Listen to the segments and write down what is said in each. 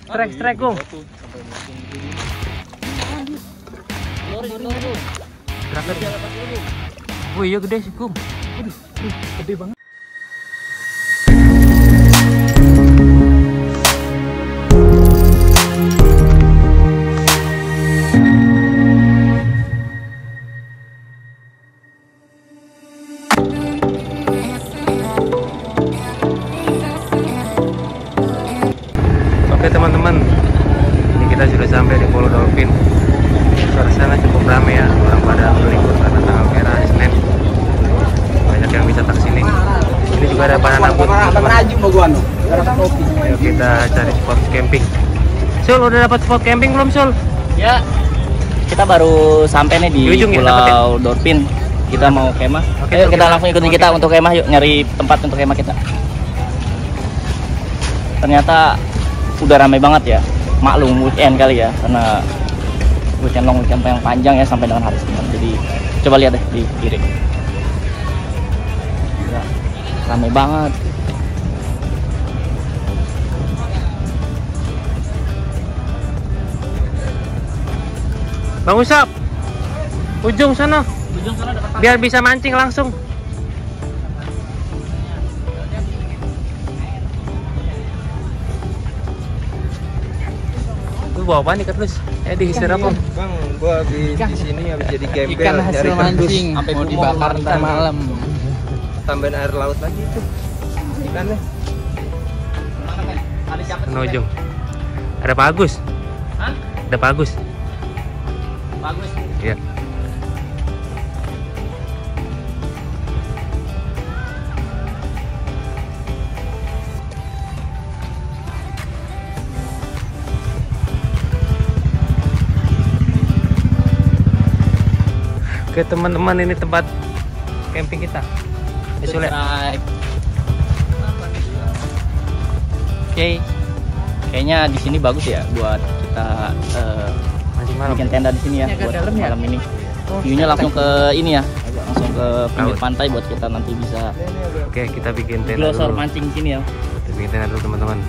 Strike Gung. Wih, iya gede sih Gung. Gede banget. Oke teman-teman, ini kita sudah sampai di Pulau Dolphin. Suasana cukup ramai ya, orang pada melibur karena tanggal merah Senin. Banyak yang wisata ke sini. Ini juga ada banana boat. Ayo kita cari spot camping. Sul, udah dapat spot camping belum Sul? Ya, kita baru sampai nih di ujung ya, Pulau Dolphin. Kita mau kemah. Oke, Ayo kita langsung ikutin kita untuk kemah, yuk nyari tempat untuk kemah kita. Ternyata udah ramai banget ya, maklum weekend kali ya, karena weekend yang panjang ya sampai dengan hari Senin. Jadi coba lihat deh di kiri, ya, ramai banget. Bang Usap, ujung sana, biar bisa mancing langsung. Bawa apa nih terus? Dihisir apa? Bang, gua habis di sini habis jadi gembel Ikan hasil mancing sampai mau dibakar ntar malam. Tambahin air laut lagi itu. Ikannya. Ujung. Ada Pak Agus. Hah? Ada Pak Agus. Bagus. Iya. Oke teman-teman, ini tempat camping kita. Oke, kayaknya di sini bagus ya buat kita bikin tenda di sini ya buat malam ini. View-nya langsung ke ini ya, langsung ke pinggir pantai buat kita nanti bisa. Oke, kita bikin tenda Glosor dulu. mancing sini ya. Kita bikin tenda dulu teman-teman.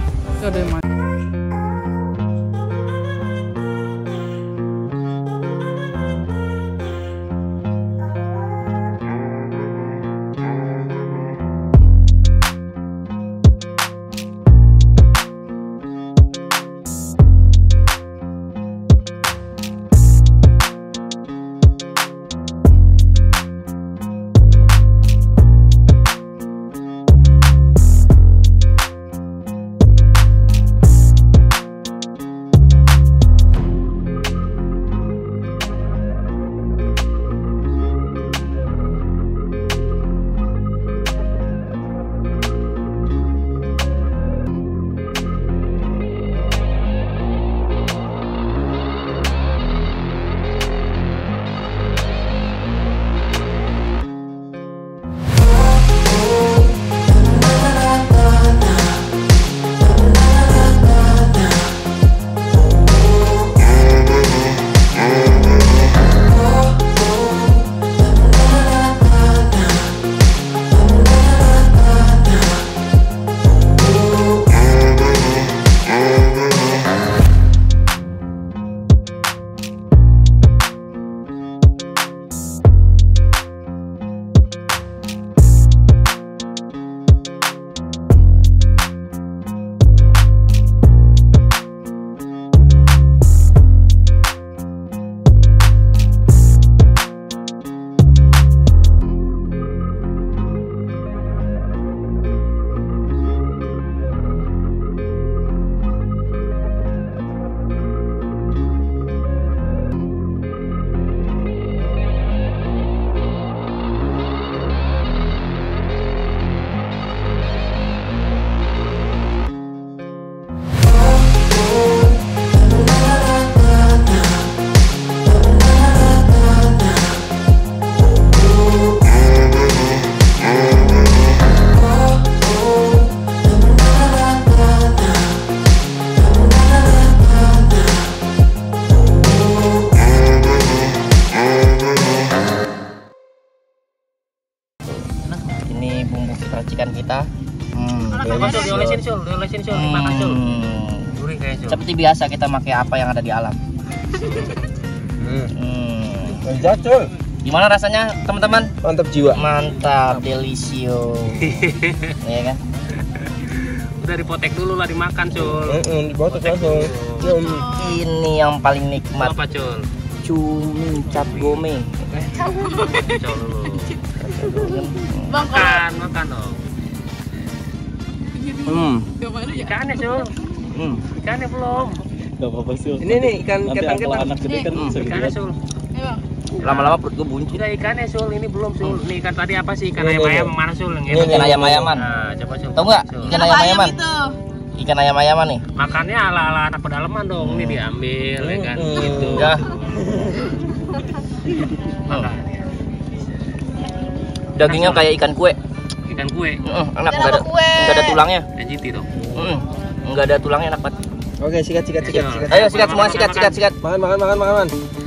racikan kita. Diolesin Sul, dimakan Sul. Gurih kayak Sul. Seperti biasa kita pakai apa yang ada di alam. Jacul. Gimana rasanya teman-teman? Mantap jiwa. Mantap, delisio. Iya kan? Udah dipotek dulu lah dimakan Cul. Dipotek langsung. Ini yang paling nikmat. Apa Cul? Cumi cap gome. Cul dulu. Makan dong. Ikannya Cul. Ikannya belum. Gak apa-apa sih. Ini nih ikan ketang-ketang. Anak gede kan Ikannya Sul. Lama-lama perut gue buncit. Udah ikannya Sul, ini belum Sul. Ini ikan tadi apa sih? Ikan ayam-ayam mana Sul? Ikan ayam-ayaman. Nah, coba Sul. Tahu nggak? Ikan ayam-ayaman. Ikan ayam-ayaman nih. Makannya ala-ala anak pedalaman dong. Ini diambil ya kan gitu. Ya. Makannya. Dagingnya kayak ikan kue. Ikan kue. Enak, enggak ada tulangnya. NGT dong. Enggak ada tulangnya, enak banget. Oke, sikat. Ayo sikat semua, sikat. Makan.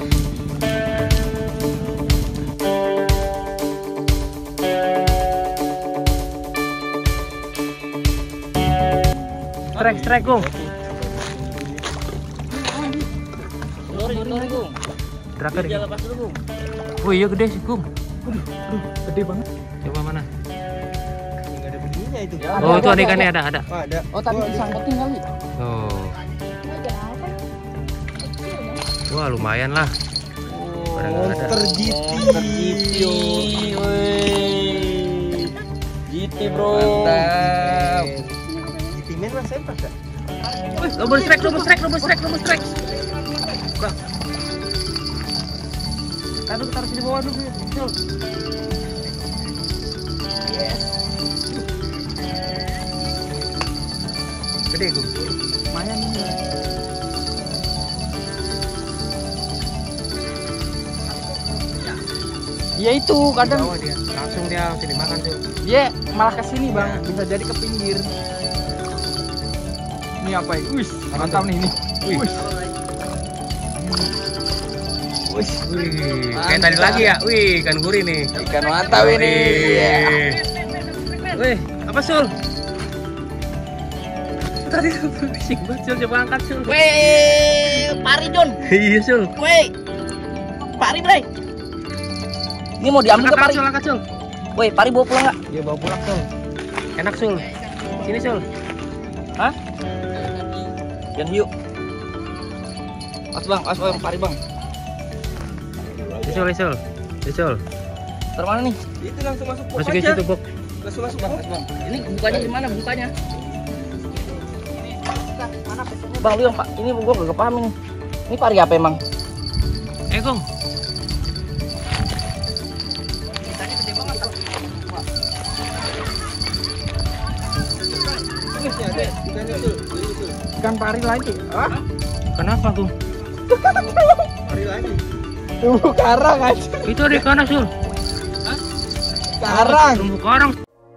Strike Gong. Lori Gong. Terakhir. Jalan pas dulu, Gong. Oh iya gede sih Gong. Gede banget. Coba mana? Enggak ada bunyinya itu. Oh itu ada ikannya ada. Ada. Oh, tadi disangkutin kali. Oh. Wah lumayan lah. Monster GT. GT bro. Mantap. GT main mas sempat gak? Double strike. Bang. Taruh di bawah dulu. Yes. Gede Gong. Lumayan ini. Ya itu kadang Dia. Langsung dia dimakan tuh. dia malah ke sini bang, bisa jadi ke pinggir. Ini apa ini? Wih, mantap nih ini. Wih. Wih, kayak tadi lagi ya. Wih, ikan gurih nih. Ikan mantap ini. Wih, apa Sul? Tadi bising banget Sul, coba angkat Sul. Weh, pari Don. Iya Sul. Weh, pari bre. Ini mau diambil ke pari. Angkat Sul. Weh, pari bawa pulang nggak? Iya bawa pulang Sul. Enak Sul. Sini Sul. Hah? Dan hiu. Mas bang, pari bang. Sul. Taruh mana nih? Itu langsung masuk. Masukin situ, Bok. Langsung masuk. Bang. Ini bukanya gimana bukanya? Bang, lu yang pak, ini gua gak paham ini. Ini pari apa emang? Gong. Ikan pari lagi. Hah? Kenapa, Gong? Hari lagi. Terumbu karang aja. Itu ada ikan Sul. Karang. Terumbu karang.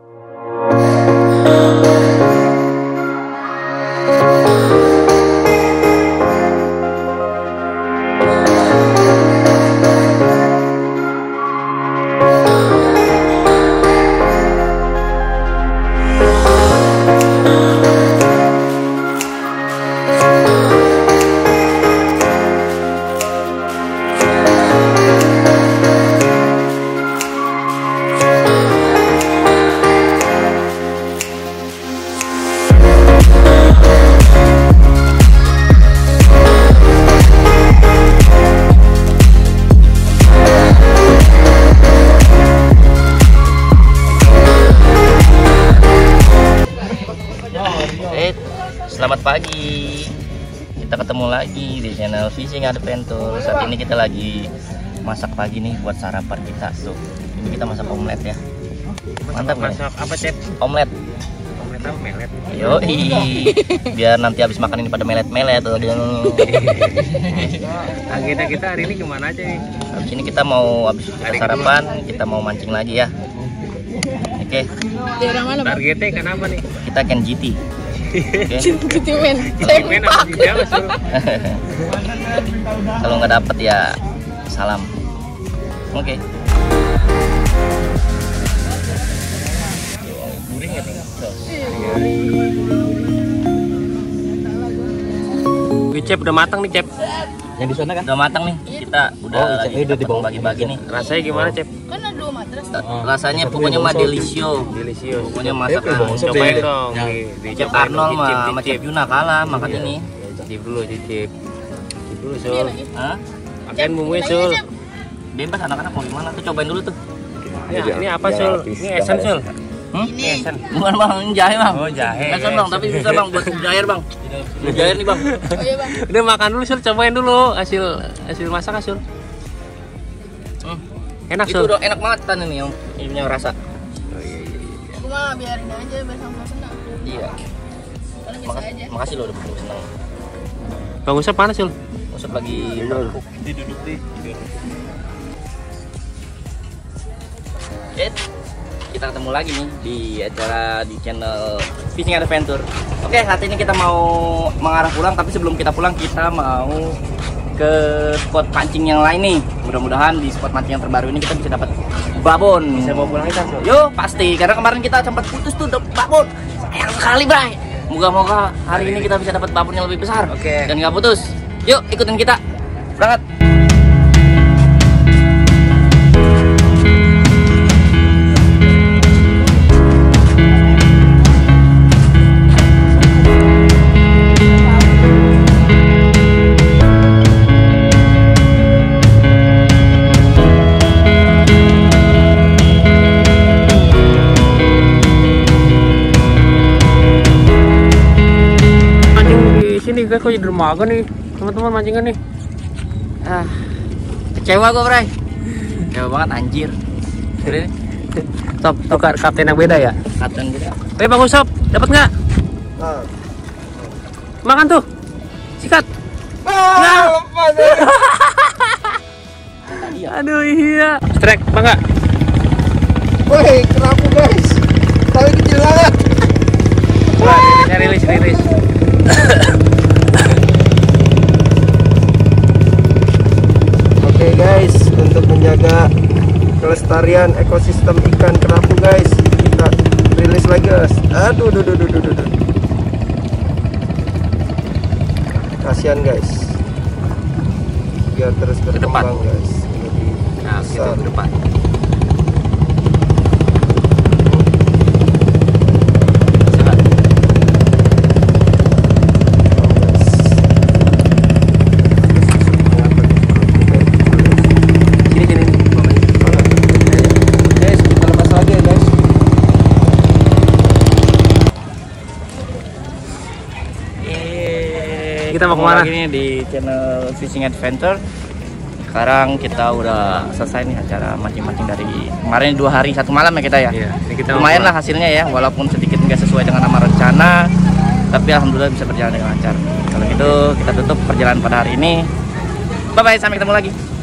Selamat pagi. Kita ketemu lagi di channel Fishing Adventure. Saat ini kita lagi masak pagi nih buat sarapan kita. Tuh, ini kita masak omelet ya. Mantap kan? Masak apa, Cep? Omelet. Omelet apa? Melet. Yoi. Biar nanti habis makan ini pada melet-melet tuh. Agenda kita hari ini kemana aja nih? Habis ini kita mau habis kita sarapan, kita mau mancing lagi ya. Oke. Targetnya kenapa nih? Kita ikan GT. Oke. Citimen apa juga Sul? Kalau nggak dapet ya salam. Oke. Guring ya nih. Cep udah matang nih Cep. Yang di sana kan udah matang nih. Kita udah bagi-bagi nih. Rasanya gimana Cep? Kan ada 2 matras. Rasanya pokoknya mah delisio. Pokoknya masakan. Cobain dong. Chef Arnold mah sama Chef Yuna kalah makan ini. Cicip dulu, cicip. Cicip dulu Sul. Hah? Pakein bumbunya Sul. Bebas anak-anak mau gimana tuh, cobain dulu tuh. Ini apa Sul? Ini esen Sul. Ini esen. Bukan bang, jahe bang. Oh jahe. Esen bang, tapi bisa bang buat jair bang. Jair nih bang. Oh iya bang. Udah makan dulu Sul, cobain dulu hasil masak Sul. Enak Itu Sul. udah enak banget kan ini yang punya rasa. Aku mah biarin aja bersama senang. Iya. Kalau bisa aja. Makasih lo udah senang. Bang Usap mana Sul? Usap lagi duduk deh. Kita ketemu lagi nih di acara di channel Fishing Adventure. Oke, saat ini kita mau mengarah pulang, tapi sebelum kita pulang kita mau ke spot pancing yang lain nih. Mudah-mudahan di spot pancing yang terbaru ini kita bisa dapat babon. Bisa bawa pulang kita Sul. Yo, pasti. Karena kemarin kita sempat putus tuh dapat babon. Sayang sekali, Bray. Moga-moga hari ini kita bisa dapat babon yang lebih besar. Oke. Dan nggak putus. Yuk, ikutin kita. Berangkat. Sini guys, kok jadi dermaga nih teman-teman mancingan nih. Kecewa gue, Bray. Kecewa banget anjir. Top, tukar kapten yang beda ya. Kapten kita. Bang Usap, dapat nggak? Makan tuh, sikat. Lepas. Aduh iya. Strike, bangga. Woi, kerapu guys. Tapi kecil banget. Wah, ini rilis. Oke guys, untuk menjaga kelestarian ekosistem ikan kerapu guys, kita rilis lagi guys. Aduh. Kasihan guys, biar terus berkembang guys. Nah, gitu ke depan. Kita mau kemana? Lagi nih di channel Fishing Adventure. Sekarang kita udah selesai nih acara mancing-mancing dari kemarin 2 hari 1 malam ya kita ya. Iya, kita lumayan lah hasilnya ya, walaupun sedikit nggak sesuai dengan nama rencana, tapi alhamdulillah bisa berjalan dengan lancar. Kalau gitu kita tutup perjalanan pada hari ini. Bye bye, sampai ketemu lagi.